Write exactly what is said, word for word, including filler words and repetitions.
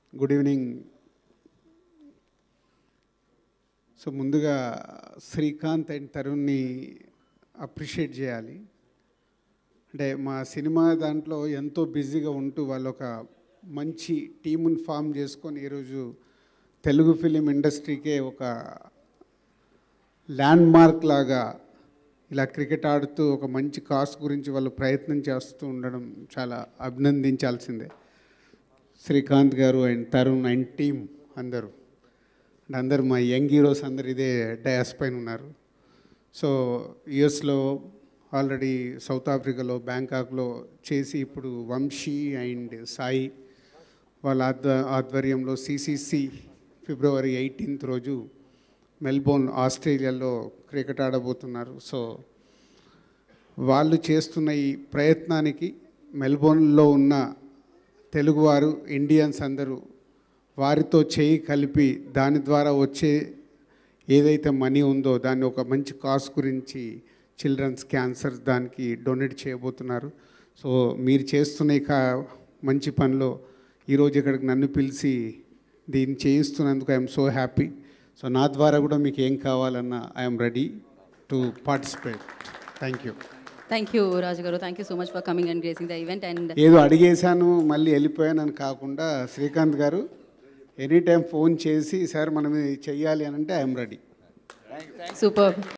Good evening. So ముందుగా Srikanth and తరుణ్ని appreciate చేయాలి. అంటే మా సినిమా దాంట్లో ఎంతో బిజీగా ఉంటూ వాళ్ళు ఒక మంచి టీముని ఫామ్ చేసుకొని ఈరోజు తెలుగు ఫిలిం ఇండస్ట్రీకే ఒక ల్యాండ్ మార్క్ లాగా ఇలా క్రికెట్ ఆడుతూ ఒక మంచి కాస్ గురించి వాళ్ళు ప్రయత్నం చేస్తూ ఉండడం చాలా అభినందించాల్సిందే. శ్రీకాంత్ గారు అండ్ తరుణ్ అండ్ టీమ్ అందరూ అండ్ అందరు మా యంగ్ హీరోస్ అందరు ఇదే డయాస్ పైన ఉన్నారు. సో యుఎస్లో ఆల్రెడీ సౌత్ ఆఫ్రికాలో బ్యాంకాక్లో చేసి ఇప్పుడు వంశీ అండ్ సాయి వాళ్ళ ఆధ్వ ఆధ్వర్యంలో సిసిసి ఫిబ్రవరి ఎయిటీన్త్ రోజు మెల్బోర్న్ ఆస్ట్రేలియాలో క్రికెట్ ఆడబోతున్నారు. సో వాళ్ళు చేస్తున్న ఈ ప్రయత్నానికి మెల్బోర్న్లో ఉన్న తెలుగువారు ఇండియన్స్ అందరూ వారితో చేయి కలిపి దాని ద్వారా వచ్చే ఏదైతే మనీ ఉందో దాన్ని ఒక మంచి కాస్ గురించి చిల్డ్రన్స్ క్యాన్సర్ దానికి డొనేట్ చేయబోతున్నారు. సో మీరు చేస్తున్న ఇక మంచి పనిలో ఈరోజు ఇక్కడికి నన్ను పిలిచి దీన్ని చేయిస్తున్నందుకు ఐఎమ్ సో హ్యాపీ. సో నా ద్వారా కూడా మీకు ఏం కావాలన్నా I'm ready to participate. Thank you. Thank you Raju గారు. Thank you so much for coming and gracing the event. And ఏదో అడిగేశాను మళ్ళీ వెళ్ళిపోయానని కాకుండా శ్రీకాంత్ గారు ఎనీ టైం ఫోన్ చేసి సార్ మనం ఇది చెయ్యాలి అని అంటే ఐఎమ్ రెడీ. సూపర్.